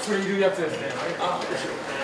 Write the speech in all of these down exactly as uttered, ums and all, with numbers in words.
それいるやつですね。あ、後ろ。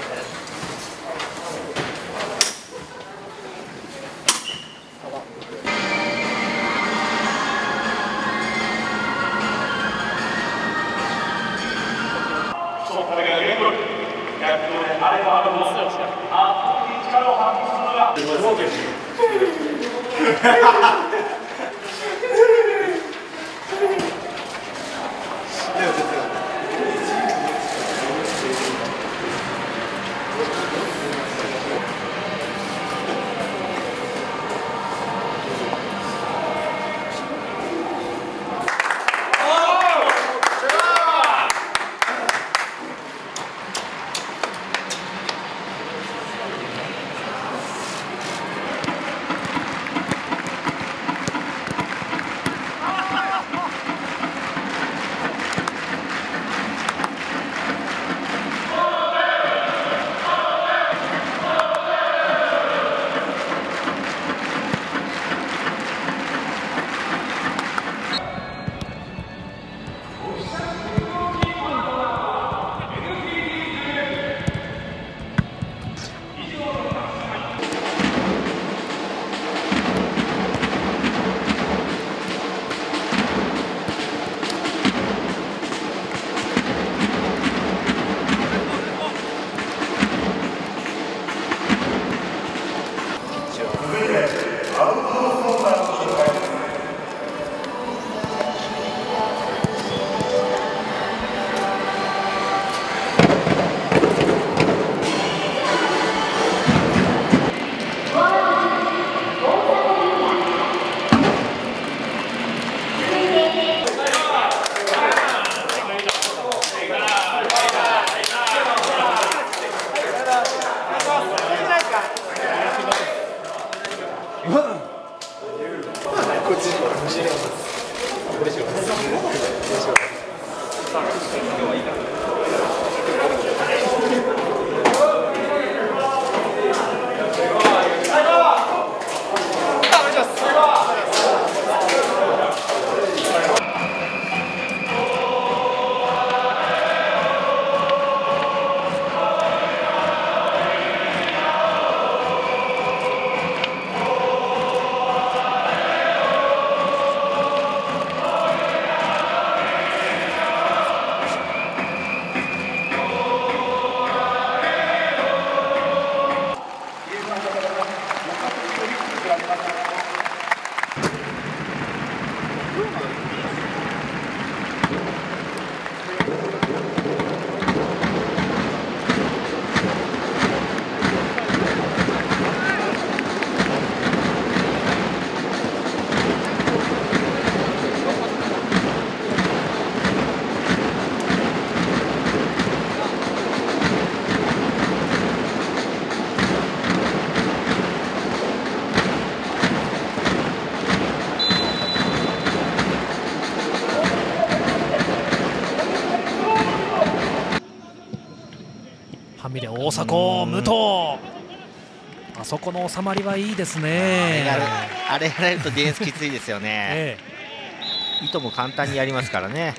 はみ出大迫、武藤、あそこの収まりはいいですね。 あれやられるとディフェンスきついですよね、ええ、糸も簡単にやりますからね。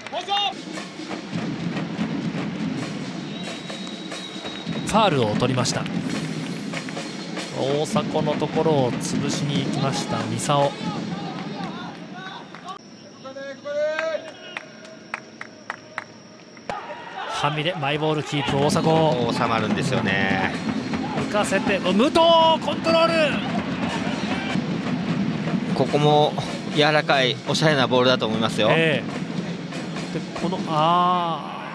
ファールを取りました。大迫のところを潰しに行きました三竿。はみ出マイボールキープ大迫、 収まるんですよね。 浮かせて武藤コントロール。 ここも柔らかいおしゃれなボールだと思いますよ、えー、でこのあー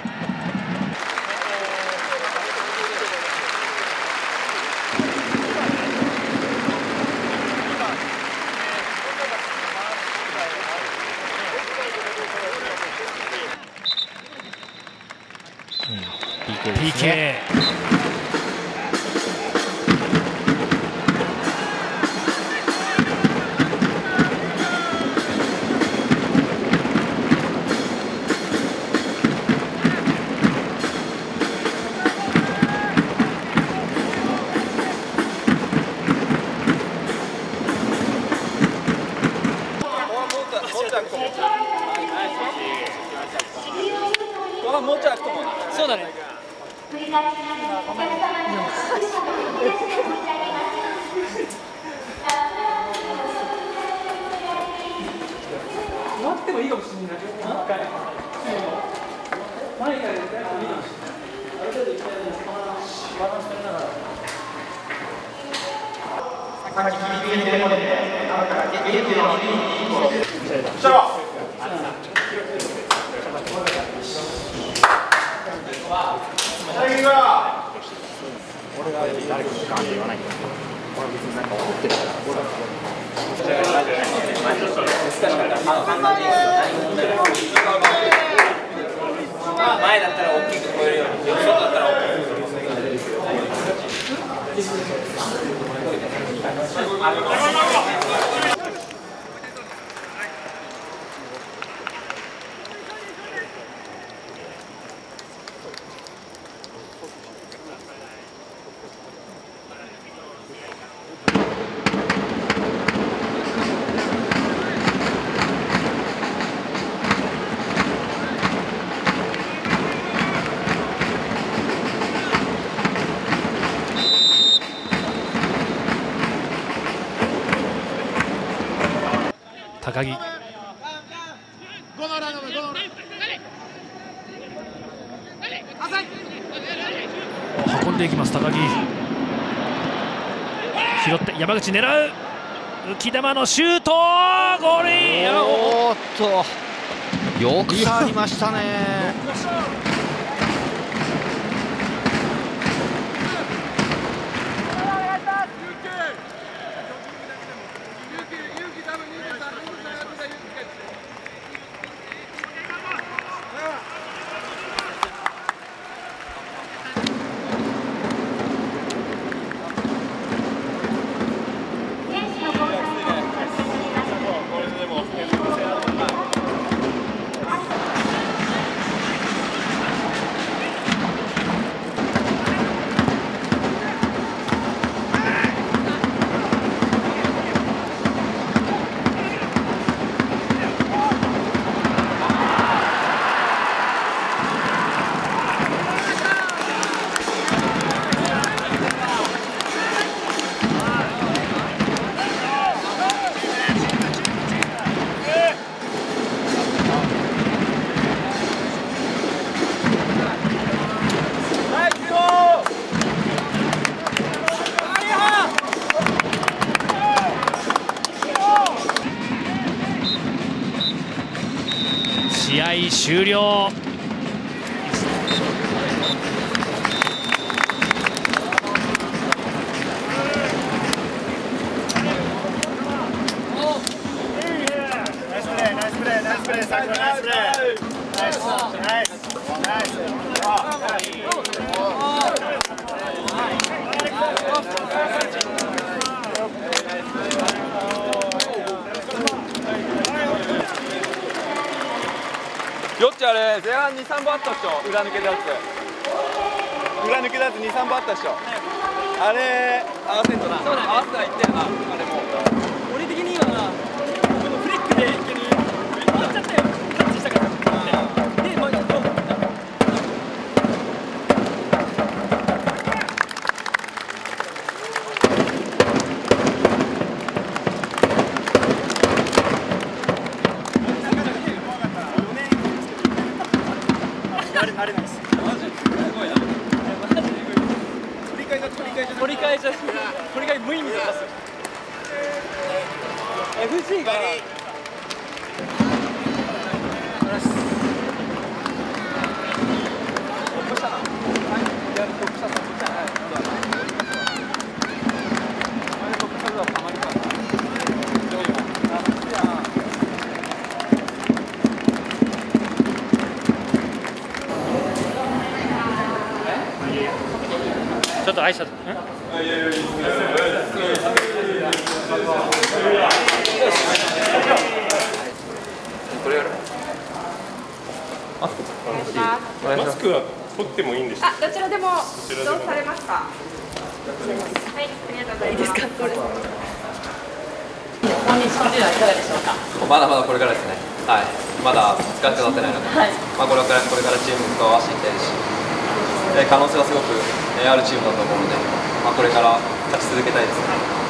ピーケー。 もうちょい空くと思うな。そうだね。 前だったら大きく超えるように、外だったら大きく。 高木、運んでいきます高木、拾って山口狙う、浮き球のシュート、ゴールイン。 おーっとよく触りましたね。 試合終了。 よっちあれ前半に、さんぼんあったっしょ、裏抜けたやつ裏抜けたやつに、さんぼんあったっしょ、あれ合わせんとな、そうだね、合わせたらいってんな、あれも俺的にはこのフリックで一気に終わっちゃったよ、タッチしたからで、まあ、どうもあれなんです。マジすごいな。取り替えが取り替えじゃ取り替えじゃ取り替え無意味でパス。エフジー が。 ちょっと挨拶。 これやる。 マスクは取ってもいいんですか。 あ、どちらでもどうされますか。はい、ありがとうございます。いいですか。どうですか。本日のディナーいかがでしょうか。 まだまだこれからですね。はい。まだ使って立てないので、はい、まあこれからこれからチームと合わせていきたいですし、えー、可能性はすごく、えー、あるチームだと思うので、まあこれから勝ち続けたいですね。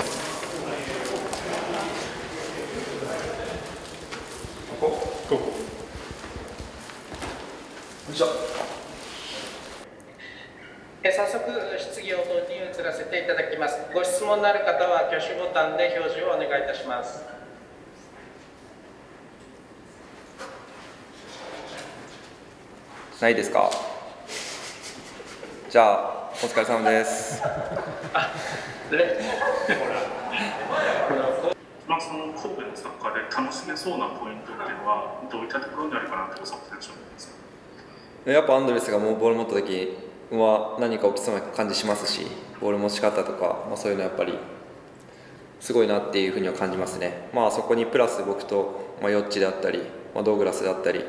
早速質疑応答に移らせていただきます。ご質質問のある方は挙手ボタンで表示をお願いいたします。 ないですか。じゃあお疲れ様です。 まあその神戸のサッカーで楽しめそうなポイントっていうのはどういったところにあるかなっておっしゃってらっしゃるんですか。 やっぱアンドレスがもうボール持った時は何か起きそうな感じしますし、ボール持ち方とか、まあ、そういうのやっぱりすごいなっていうふうには感じますね。まあそこにプラス僕と、まあ、ヨッチであったり、まあ、ドーグラスであったり、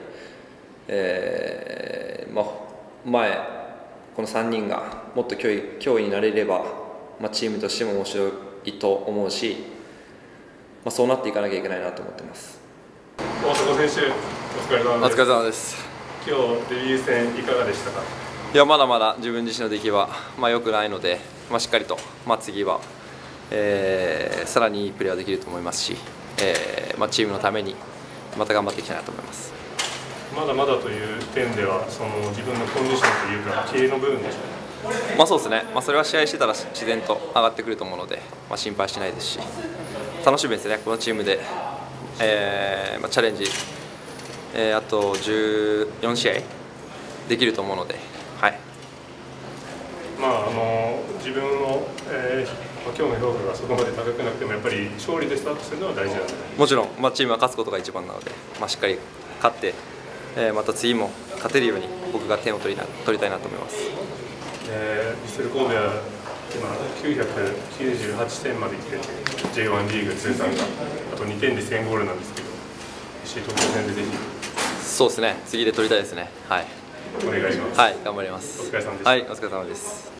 えーまあ、前このさんにんがもっと脅威、脅威になれれば、まあ、チームとしても面白いと思うし、まあ、そうなっていかなきゃいけないなと思ってます。 大迫選手、お疲れ様です。 お疲れ様です。 今日デビュー戦いかがでしたか。 いやまだまだ自分自身の出来は、まあ、良くないので、まあ、しっかりと、まあ、次は、えー、さらにいいプレーはできると思いますし、えーまあ、チームのためにまた頑張っていきたいなと思います。 まだまだという点ではその自分のコンディションというか経営の部分でしょうか。 まあそうですね、まあ、それは試合してたら自然と上がってくると思うので、まあ、心配してないですし、楽しみですね、このチームで、えーまあ、チャレンジ、えー、あとじゅうよんしあいできると思うので、はい。 まああの自分の、えーまあ、今日の評価がそこまで高くなくてもやっぱり勝利でスタートするのは大事なんで、 もちろん、まあ、チームは勝つことが一番なので、まあ、しっかり勝って、えー、また次も勝てるように僕が点を取りな取りたいなと思います。 えー、ヴィッセル神戸は今きゅうひゃくきゅうじゅうはちてんまで来てて ジェイワン リーグ通算があとにてんでせんゴールなんですけど、東京戦でぜひそうですね、次で取りたいですね。はい、 お願いします。 はい、頑張ります。 お疲れ様でした。 はい、お疲れ様です。